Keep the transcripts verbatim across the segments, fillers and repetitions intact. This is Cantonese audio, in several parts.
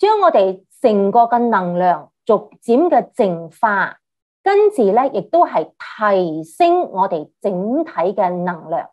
將我哋成個嘅能量逐漸嘅淨化，跟住咧亦都係提升我哋整體嘅能量。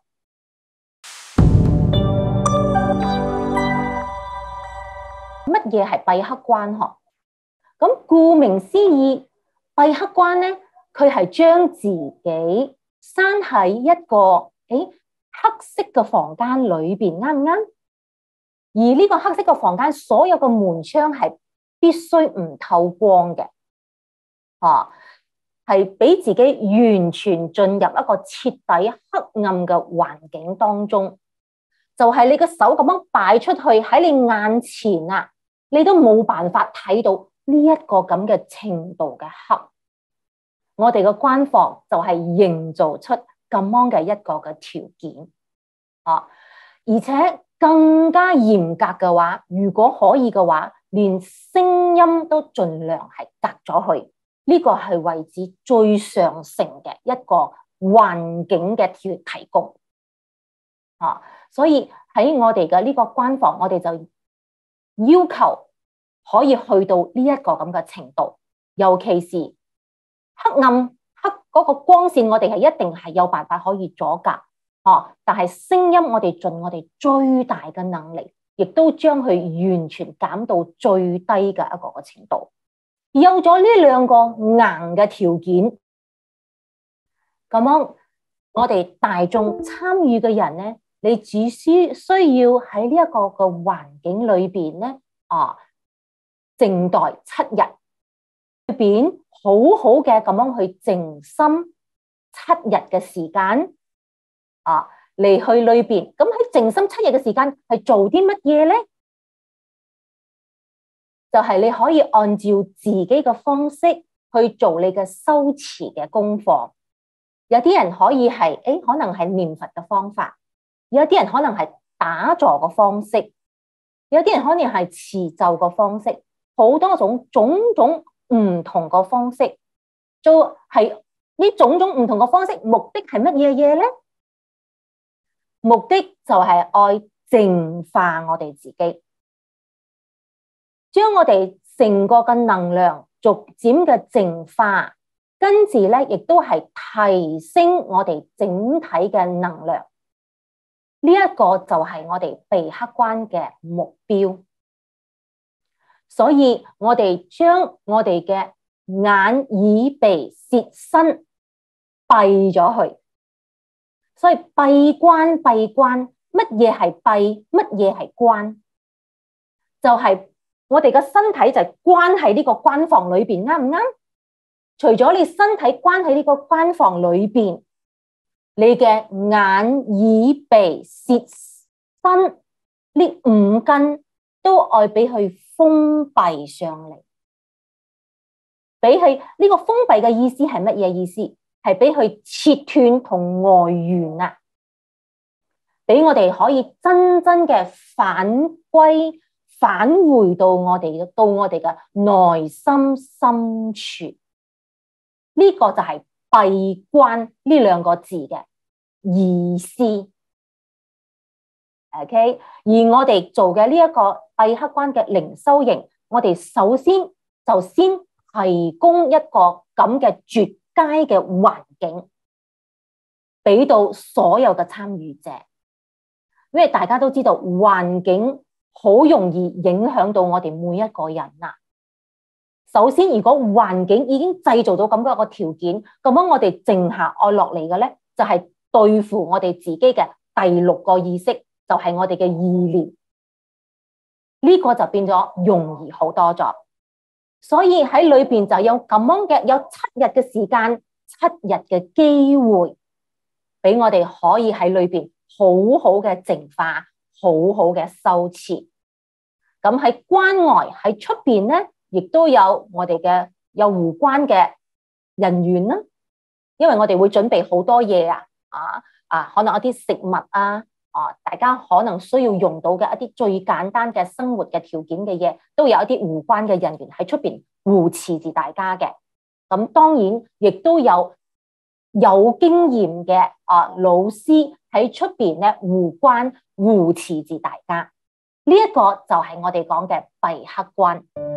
乜嘢係閉黑關？嗬，咁顧名思義，閉黑關咧，佢係將自己閂喺一個誒黑色嘅房間裏邊，啱唔啱？而呢個黑色嘅房間，所有嘅門窗係必須唔透光嘅，啊，係俾自己完全進入一個徹底黑暗嘅環境當中。就係你個手咁樣擺出去喺你眼前啊，你都冇辦法睇到呢一個咁嘅程度嘅黑。我哋嘅關房就係營造出咁樣嘅一個嘅條件，啊，而且更加嚴格嘅話，如果可以嘅話，連聲音都盡量係隔咗去。呢個係為之最上乘嘅一個環境嘅條提供，啊，所以喺我哋嘅呢個關房，我哋就要求可以去到呢一個咁嘅程度，尤其是黑暗黑嗰個光線，我哋係一定係有辦法可以阻隔，哦。但係聲音，我哋盡我哋最大嘅能力，亦都將佢完全減到最低嘅一個嘅程度。有咗呢兩個硬嘅條件，咁樣我哋大眾參與嘅人咧，你只需需要喺呢一個嘅環境裏邊咧，啊，靜待七日，裏邊好好嘅咁樣去靜心七日嘅時間，啊，嚟去裏邊。咁喺靜心七日嘅時間係做啲乜嘢咧？就係你可以按照自己嘅方式去做你嘅修持嘅功課。有啲人可以係誒，可能係念佛嘅方法；有啲人可能係打坐嘅方式；有啲人可能係持咒嘅方式。好多種種種唔同嘅方式，就係呢種種唔同嘅方式，目的係乜嘢嘢咧？目的就係愛淨化我哋自己。將我哋成個嘅能量逐漸嘅淨化，跟住咧亦都係提升我哋整體嘅能量。呢一個就係我哋閉黑關嘅目標。所以我哋將我哋嘅眼、耳、鼻、舌、身閉咗去。所以閉關閉關，乜嘢係閉？乜嘢係關？就係、是。我哋嘅身體就係關喺呢個關房裏邊，啱唔啱？除咗你身體關喺呢個關房裏邊，你嘅眼、耳、鼻、舌、身呢五根都愛俾佢封閉上嚟。俾佢呢個封閉嘅意思係乜嘢意思？係俾佢切斷同外緣啊！俾我哋可以真真嘅返歸。返回到我哋到我哋嘅內心深處，呢、這個就係閉關呢兩個字嘅意思。OK， 而我哋做嘅呢一個閉黑關嘅靈修營，我哋首先就先提供一個咁嘅絕佳嘅環境，俾到所有嘅參與者，因為大家都知道環境好容易影響到我哋每一個人啊！首先，如果環境已經製造到咁嘅一個條件，咁樣我哋靜下愛落嚟嘅咧，就係對付我哋自己嘅第六個意識，就係我哋嘅意念。呢個就變咗容易好多咗。所以喺裏邊就有咁樣嘅有七日嘅時間，七日嘅機會，俾我哋可以喺裏邊好好嘅淨化。好好嘅修持，咁喺關外喺出邊咧，亦都有我哋嘅有護關嘅人員啦。因為我哋會準備好多嘢啊，啊啊，可能一啲食物啊，啊，大家可能需要用到嘅一啲最簡單嘅生活嘅條件嘅嘢，都有一啲護關嘅人員喺出邊護持住大家嘅。咁當然亦都有有經驗嘅啊老師喺出邊咧護關護持住大家。 呢一個就係我哋講嘅閉克關。